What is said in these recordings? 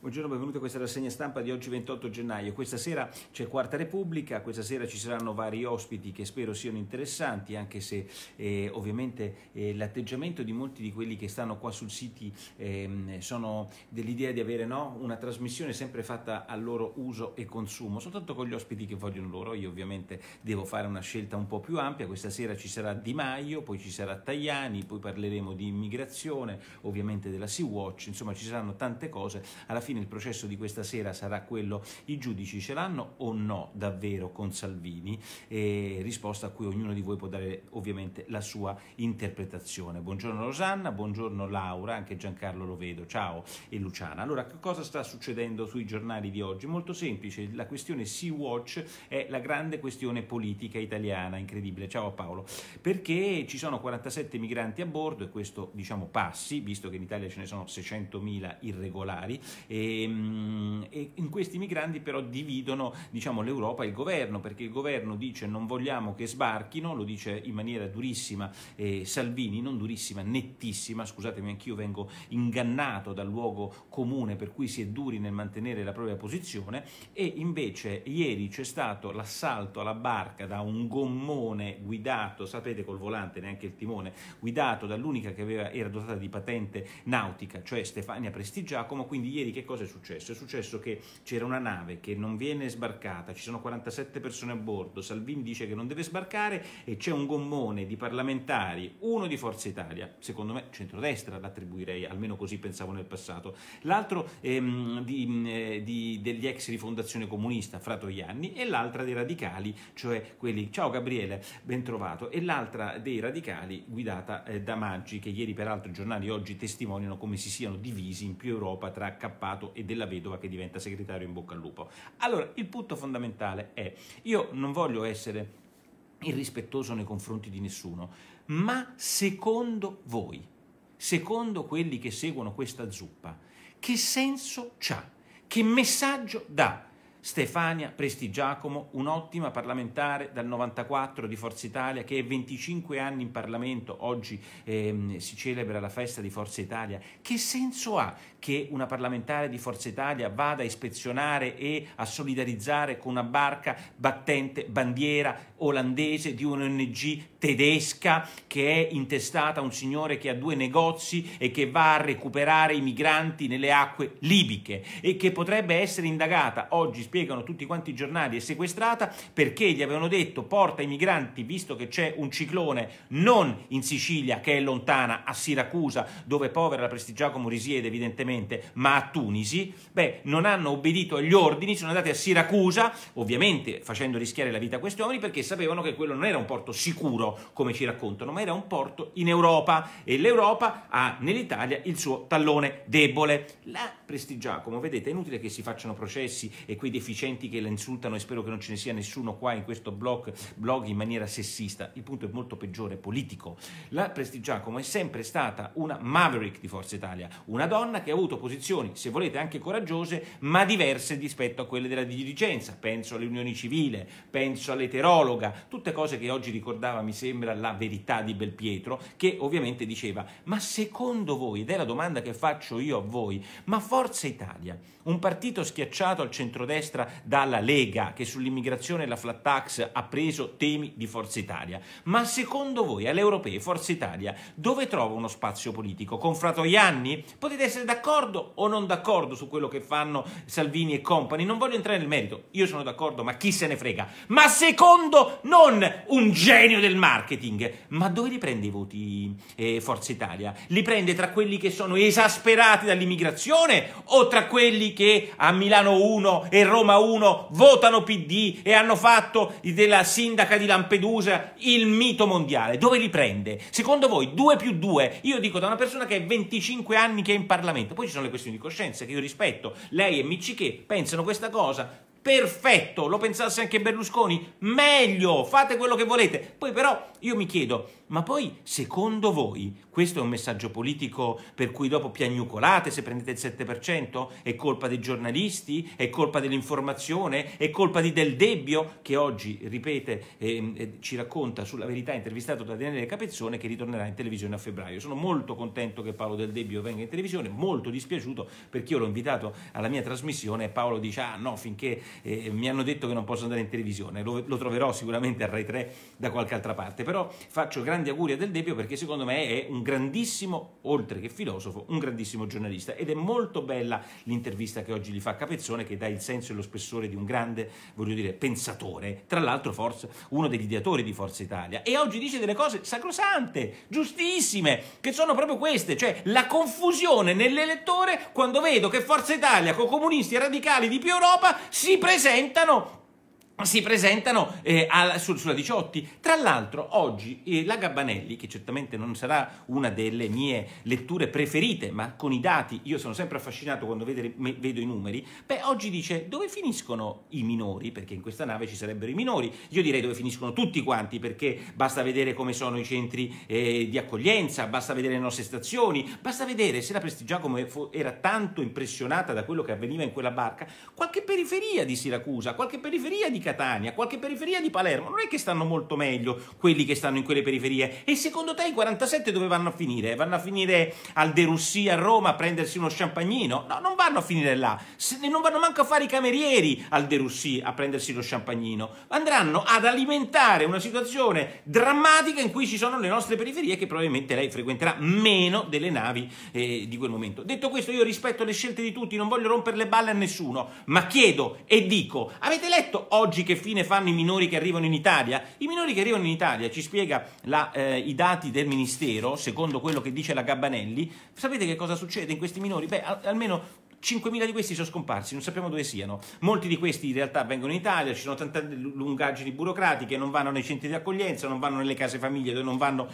Buongiorno, benvenuti a questa rassegna stampa di oggi 28 gennaio. Questa sera c'è Quarta Repubblica, questa sera ci saranno vari ospiti che spero siano interessanti, anche se ovviamente l'atteggiamento di molti di quelli che stanno qua sul sito sono dell'idea di avere una trasmissione sempre fatta al loro uso e consumo, soltanto con gli ospiti che vogliono loro. Io ovviamente devo fare una scelta un po' più ampia. Questa sera ci sarà Di Maio, poi ci sarà Tajani, poi parleremo di immigrazione, ovviamente della Sea-Watch, insomma ci saranno tante cose. Alla fine il processo di questa sera sarà quello: i giudici ce l'hanno o no davvero con Salvini? Risposta a cui ognuno di voi può dare ovviamente la sua interpretazione. Buongiorno Rosanna, buongiorno Laura, anche Giancarlo lo vedo, ciao, e Luciana. Allora, cosa sta succedendo sui giornali di oggi? Molto semplice, la questione Sea-Watch è la grande questione politica italiana, incredibile, ciao Paolo, perché ci sono 47 migranti a bordo e questo diciamo passi, visto che in Italia ce ne sono 600.000 irregolari, e in questi migranti però dividono l'Europa e il governo, perché il governo dice non vogliamo che sbarchino, lo dice in maniera durissima Salvini, non durissima, nettissima, scusatemi, anch'io vengo ingannato dal luogo comune per cui si è duri nel mantenere la propria posizione. E invece ieri c'è stato l'assalto alla barca da un gommone guidato, sapete, col volante, neanche il timone, guidato dall'unica che era dotata di patente nautica, cioè Stefania Prestigiacomo. Quindi ieri che cosa è successo? È successo che c'era una nave che non viene sbarcata, ci sono 47 persone a bordo, Salvini dice che non deve sbarcare e c'è un gommone di parlamentari, uno di Forza Italia, secondo me centrodestra l'attribuirei, almeno così pensavo nel passato, l'altro degli ex Rifondazione Comunista, Fratoianni, e l'altra dei radicali, cioè quelli, ciao Gabriele, ben trovato, e l'altra dei radicali guidata da Maggi, che ieri peraltro i giornali oggi testimoniano come si siano divisi in più Europa tra Cappato e Della Vedova, che diventa segretario, in bocca al lupo. Allora, il punto fondamentale è: io non voglio essere irrispettoso nei confronti di nessuno, ma secondo voi, secondo quelli che seguono questa zuppa, che senso c'ha? Che messaggio dà Stefania Prestigiacomo, un'ottima parlamentare dal 94 di Forza Italia, che è 25 anni in Parlamento, oggi si celebra la festa di Forza Italia? Che senso ha che una parlamentare di Forza Italia vada a ispezionare e a solidarizzare con una barca battente bandiera olandese di un'ONG tedesca che è intestata a un signore che ha 2 negozi e che va a recuperare i migranti nelle acque libiche e che potrebbe essere indagata, oggi spiegano tutti quanti i giornali, è sequestrata perché gli avevano detto porta i migranti, visto che c'è un ciclone, non in Sicilia che è lontana, a Siracusa dove povera la Prestigiacomo risiede evidentemente, ma a Tunisi? Beh, non hanno obbedito agli ordini, sono andati a Siracusa, ovviamente facendo rischiare la vita a questi uomini, perché sapevano che quello non era un porto sicuro come ci raccontano, ma era un porto in Europa e l'Europa ha nell'Italia il suo tallone debole. La Prestigiacomo, vedete, è inutile che si facciano processi e quei deficienti che la insultano, e spero che non ce ne sia nessuno qua in questo blog in maniera sessista. Il punto è molto peggiore, politico. La Prestigiacomo è sempre stata una maverick di Forza Italia, una donna che ha avuto posizioni, se volete, anche coraggiose, ma diverse rispetto a quelle della dirigenza. Penso alle unioni civili, penso all'eterologa, tutte cose che oggi ricordava, mi sembra, la Verità di Belpietro, che ovviamente diceva: ma secondo voi, ed è la domanda che faccio io a voi, ma Forza Italia, un partito schiacciato al centrodestra dalla Lega, che sull'immigrazione e la flat tax ha preso temi di Forza Italia, ma secondo voi alle europee Forza Italia dove trova uno spazio politico? Con Fratoianni? Potete essere d'accordo o non d'accordo su quello che fanno Salvini e compagni, non voglio entrare nel merito, io sono d'accordo, ma chi se ne frega, ma secondo non un genio del marketing, ma dove li prende i voti Forza Italia? Li prende tra quelli che sono esasperati dall'immigrazione o tra quelli che a Milano 1 e Roma 1 votano PD e hanno fatto della sindaca di Lampedusa il mito mondiale? Dove li prende? Secondo voi 2+2? Io dico da una persona che è 25 anni che è in Parlamento, poi ci sono le questioni di coscienza che io rispetto, lei e Miccichè pensano questa cosa, perfetto, lo pensasse anche Berlusconi, meglio, fate quello che volete. Poi però io mi chiedo, ma poi secondo voi questo è un messaggio politico per cui dopo piagnucolate se prendete il 7%? È colpa dei giornalisti? È colpa dell'informazione? È colpa di Del Debbio, che oggi ripete ci racconta sulla Verità, intervistato da Daniele Capezzone, che ritornerà in televisione a febbraio. Sono molto contento che Paolo Del Debbio venga in televisione, molto dispiaciuto perché io l'ho invitato alla mia trasmissione e Paolo dice ah no, finché mi hanno detto che non posso andare in televisione, lo troverò sicuramente a Rai 3 da qualche altra parte, però faccio grandi auguri a Del Debbio perché secondo me è un grandissimo, oltre che filosofo, un grandissimo giornalista, ed è molto bella l'intervista che oggi gli fa Capezzone, che dà il senso e lo spessore di un grande, voglio dire, pensatore, tra l'altro forse uno degli ideatori di Forza Italia, e oggi dice delle cose sacrosante, giustissime, che sono proprio queste, cioè la confusione nell'elettore quando vedo che Forza Italia con comunisti e radicali di più Europa si presentano sulla Diciotti. Tra l'altro oggi la Gabbanelli, che certamente non sarà una delle mie letture preferite, ma con i dati io sono sempre affascinato quando vedo i numeri, oggi dice dove finiscono i minori, perché in questa nave ci sarebbero i minori. Io direi dove finiscono tutti quanti, perché basta vedere come sono i centri di accoglienza, basta vedere le nostre stazioni, basta vedere se la Prestigiacomo era tanto impressionata da quello che avveniva in quella barca, qualche periferia di Siracusa, qualche periferia di Catania, qualche periferia di Palermo, non è che stanno molto meglio quelli che stanno in quelle periferie. E secondo te i 47 dove vanno a finire? Vanno a finire al De Russia a Roma a prendersi uno champagnino? No, non vanno a finire là, non vanno manco a fare i camerieri al De Russia a prendersi lo champagnino, andranno ad alimentare una situazione drammatica in cui ci sono le nostre periferie, che probabilmente lei frequenterà meno delle navi di quel momento. Detto questo, io rispetto le scelte di tutti, non voglio rompere le balle a nessuno, ma chiedo e dico, avete letto oggi che fine fanno i minori che arrivano in Italia? I minori che arrivano in Italia, ci spiega i dati del Ministero, secondo quello che dice la Gabbanelli. Sapete che cosa succede in questi minori? Almeno 5.000 di questi sono scomparsi, non sappiamo dove siano. Molti di questi in realtà vengono in Italia, ci sono tante lungaggini burocratiche, non vanno nei centri di accoglienza, non vanno nelle case famiglie dove non vanno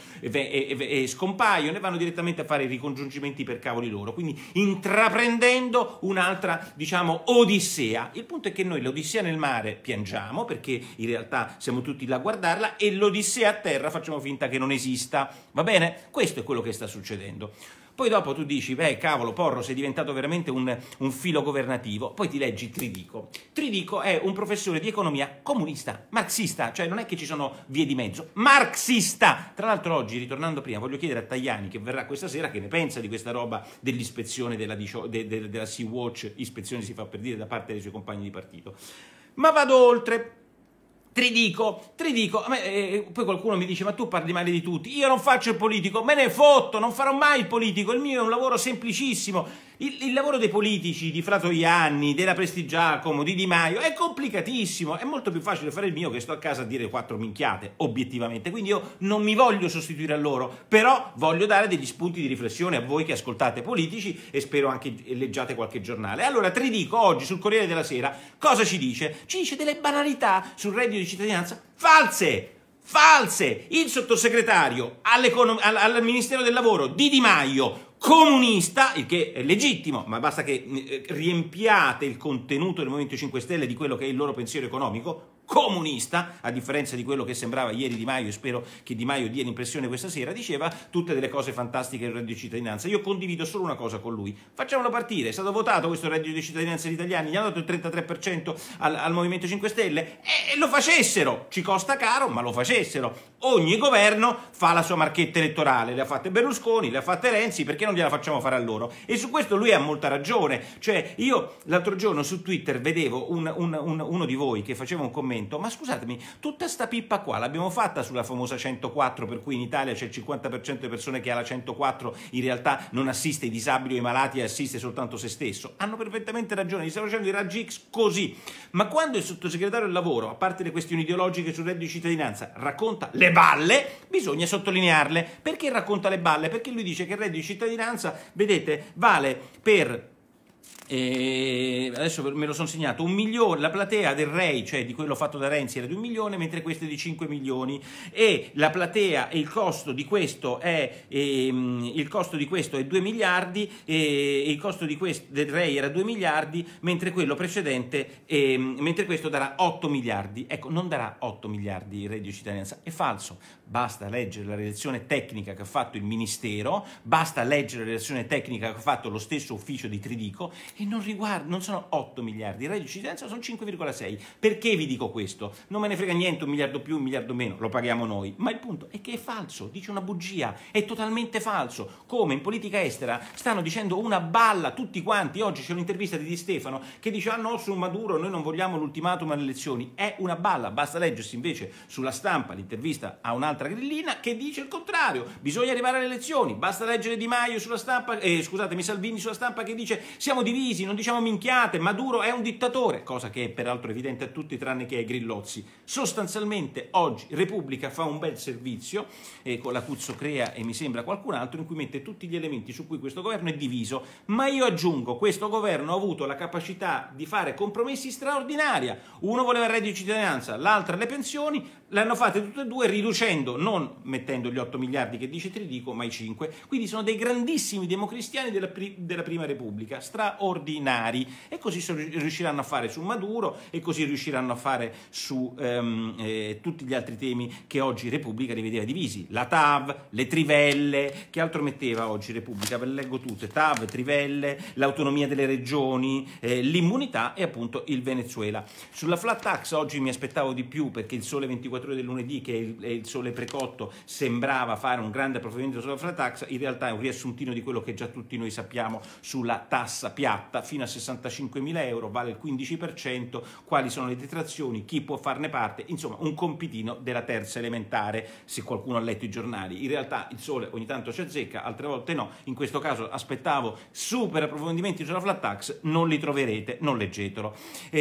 e scompaiono, e vanno direttamente a fare i ricongiungimenti per cavoli loro, quindi intraprendendo un'altra, diciamo, odissea. Il punto è che noi l'odissea nel mare piangiamo, perché in realtà siamo tutti là a guardarla, e l'odissea a terra facciamo finta che non esista, va bene? Questo è quello che sta succedendo. Poi dopo tu dici, cavolo, Porro, sei diventato veramente un filo governativo. Poi ti leggi Tridico. Tridico è un professore di economia comunista, marxista, cioè non è che ci sono vie di mezzo, marxista! Tra l'altro oggi, ritornando prima, voglio chiedere a Tajani, che verrà questa sera, che ne pensa di questa roba dell'ispezione della Sea-Watch, ispezione si fa per dire, da parte dei suoi compagni di partito. Ma vado oltre. Tridico, poi qualcuno mi dice, ma tu parli male di tutti, io non faccio il politico, me ne fotto, non farò mai il politico, il mio è un lavoro semplicissimo. Il lavoro dei politici, di Fratoianni, della Prestigiacomo, di Di Maio, è complicatissimo, è molto più facile fare il mio, che sto a casa a dire 4 minchiate, obiettivamente, quindi io non mi voglio sostituire a loro, però voglio dare degli spunti di riflessione a voi che ascoltate politici e spero anche leggiate qualche giornale. Allora, Tridico oggi sul Corriere della Sera cosa ci dice? Ci dice delle banalità sul reddito di cittadinanza false! Il sottosegretario al Ministero del Lavoro Di Maio, comunista, il che è legittimo, ma basta che riempiate il contenuto del Movimento 5 Stelle di quello che è il loro pensiero economico, comunista, a differenza di quello che sembrava ieri Di Maio, e spero che Di Maio dia l'impressione questa sera, diceva tutte delle cose fantastiche del reddito di cittadinanza. Io condivido solo una cosa con lui: facciamolo partire. È stato votato questo reddito di cittadinanza agli italiani, gli hanno dato il 33% al Movimento 5 Stelle, e lo facessero, ci costa caro, ma lo facessero. Ogni governo fa la sua marchetta elettorale, le ha fatte Berlusconi, le ha fatte Renzi, perché non gliela facciamo fare a loro? E su questo lui ha molta ragione. Cioè, io l'altro giorno su Twitter vedevo uno di voi che faceva un commento: ma scusatemi, tutta sta pippa qua l'abbiamo fatta sulla famosa 104, per cui in Italia c'è il 50% delle persone che ha la 104 in realtà non assiste i disabili o i malati e assiste soltanto se stesso. Hanno perfettamente ragione, gli stanno facendo i raggi X così. Ma quando il sottosegretario del lavoro, a parte le questioni ideologiche sul reddito di cittadinanza, racconta le balle, bisogna sottolinearle. Perché racconta le balle? Perché lui dice che il reddito di cittadinanza, vedete, vale per E adesso me lo sono segnato, 1 milione, la platea del REI, cioè di quello fatto da Renzi, era di 1 milione, mentre questo è di 5 milioni, e la platea e il costo di questo è 2 miliardi, e il costo di questo, del REI era 2 miliardi, mentre quello precedente, mentre questo darà 8 miliardi. Ecco, non darà 8 miliardi il reddito di cittadinanza, è falso. Basta leggere la relazione tecnica che ha fatto il Ministero, basta leggere la relazione tecnica che ha fatto lo stesso ufficio di Tridico, e non sono 8 miliardi, il reddito di cittadinanza sono 5,6. Perché vi dico questo? Non me ne frega niente, 1 miliardo più, 1 miliardo meno, lo paghiamo noi, ma il punto è che è falso, dice una bugia, è totalmente falso. Come in politica estera stanno dicendo una balla tutti quanti. Oggi c'è un'intervista di Di Stefano che dice: ah no, su Maduro noi non vogliamo l'ultimatum alle elezioni. È una balla, basta leggersi invece sulla stampa l'intervista a un'altra grillina che dice il contrario, bisogna arrivare alle elezioni. Basta leggere Di Maio sulla stampa, scusatemi, Salvini sulla stampa, che dice siamo divisi, non diciamo minchiate, Maduro è un dittatore, cosa che è peraltro evidente a tutti tranne che ai grillozzi. Sostanzialmente oggi Repubblica fa un bel servizio con la Cuzzo Crea e mi sembra qualcun altro, in cui mette tutti gli elementi su cui questo governo è diviso, ma io aggiungo, questo governo ha avuto la capacità di fare compromessi straordinaria. Uno voleva il reddito di cittadinanza, l'altra le pensioni, le hanno fatte tutte e due riducendo, non mettendo gli 8 miliardi che dice Tridico, ma i 5. Quindi sono dei grandissimi democristiani della Prima Repubblica, straordinari, e così riusciranno a fare su Maduro, e così riusciranno a fare su tutti gli altri temi che oggi Repubblica li vedeva divisi. La TAV, le trivelle, che altro metteva oggi Repubblica? Ve le leggo tutte: TAV, trivelle, l'autonomia delle regioni, l'immunità e appunto il Venezuela. Sulla flat tax oggi mi aspettavo di più, perché il Sole 24 Ore del lunedì, che è il Sole precotto, sembrava fare un grande approfondimento sulla flat tax. In realtà è un riassuntino di quello che già tutti noi sappiamo sulla tassa piatta. Fino a 65.000 euro vale il 15%, quali sono le detrazioni, chi può farne parte, insomma un compitino della terza elementare, se qualcuno ha letto i giornali. In realtà il Sole ogni tanto ci azzecca, altre volte no. In questo caso aspettavo super approfondimenti sulla flat tax, non li troverete, non leggetelo.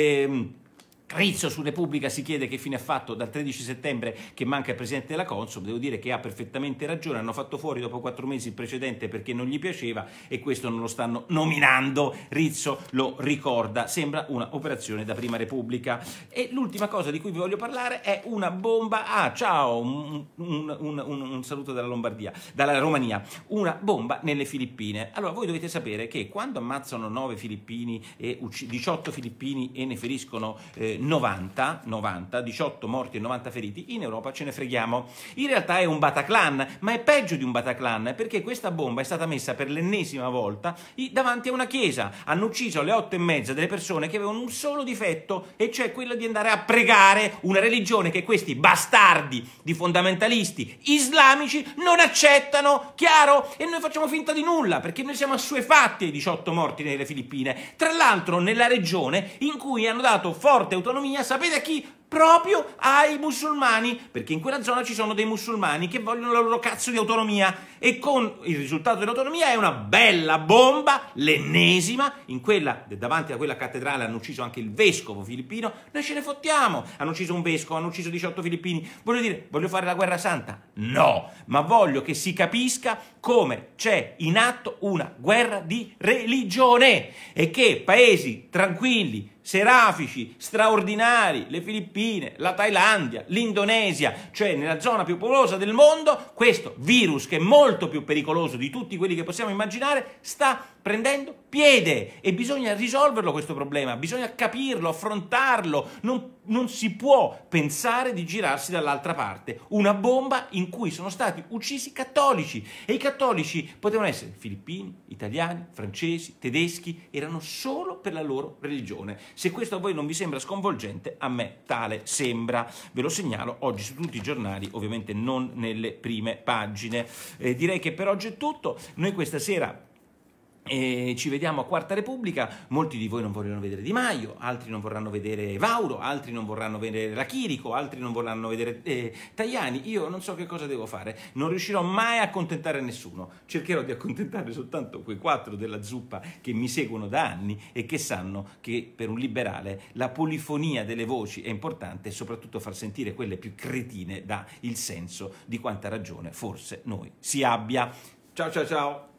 Rizzo su Repubblica si chiede che fine ha fatto dal 13 settembre che manca il presidente della Consob. Devo dire che ha perfettamente ragione, hanno fatto fuori dopo 4 mesi il precedente perché non gli piaceva, e questo non lo stanno nominando. Rizzo lo ricorda, sembra una operazione da Prima Repubblica. E l'ultima cosa di cui vi voglio parlare è una bomba. ciao, un saluto dalla Lombardia, dalla Romania. Una bomba nelle Filippine. Allora, voi dovete sapere che quando ammazzano 9 filippini e 18 filippini e ne feriscono 90, 18 morti e 90 feriti, in Europa ce ne freghiamo. In realtà è un Bataclan, ma è peggio di un Bataclan, perché questa bomba è stata messa per l'ennesima volta davanti a una chiesa. Hanno ucciso alle 8:30 delle persone che avevano un solo difetto, e cioè quello di andare a pregare una religione che questi bastardi di fondamentalisti islamici non accettano, chiaro? E noi facciamo finta di nulla, perché noi siamo assuefatti ai 18 morti nelle Filippine, tra l'altro nella regione in cui hanno dato forte autonomia, sapete a chi? Proprio ai musulmani, perché in quella zona ci sono dei musulmani che vogliono la loro cazzo di autonomia, e con il risultato dell'autonomia è una bella bomba, l'ennesima. Davanti a quella cattedrale hanno ucciso anche il vescovo filippino, noi ce ne fottiamo, hanno ucciso un vescovo, hanno ucciso 18 filippini. Voglio fare la guerra santa? No, ma voglio che si capisca come c'è in atto una guerra di religione, e che paesi tranquilli, serafici, straordinari, le Filippine, la Thailandia, l'Indonesia, cioè nella zona più popolosa del mondo, questo virus, che è molto più pericoloso di tutti quelli che possiamo immaginare, sta prendendo piede, e bisogna risolverlo questo problema, bisogna capirlo, affrontarlo. Non si può pensare di girarsi dall'altra parte. Una bomba in cui sono stati uccisi cattolici, e i cattolici potevano essere filippini, italiani, francesi, tedeschi, erano solo per la loro religione. Se questo a voi non vi sembra sconvolgente, a me tale sembra. Ve lo segnalo oggi su tutti i giornali, ovviamente non nelle prime pagine. Direi che per oggi è tutto. Noi questa sera ci vediamo a Quarta Repubblica. Molti di voi non vorranno vedere Di Maio, altri non vorranno vedere Vauro, altri non vorranno vedere la Chirico, altri non vorranno vedere Tajani. Io non so che cosa devo fare, non riuscirò mai a accontentare nessuno. Cercherò di accontentare soltanto quei 4 della zuppa che mi seguono da anni e che sanno che per un liberale la polifonia delle voci è importante, e soprattutto far sentire quelle più cretine dà il senso di quanta ragione forse noi si abbia. Ciao ciao ciao!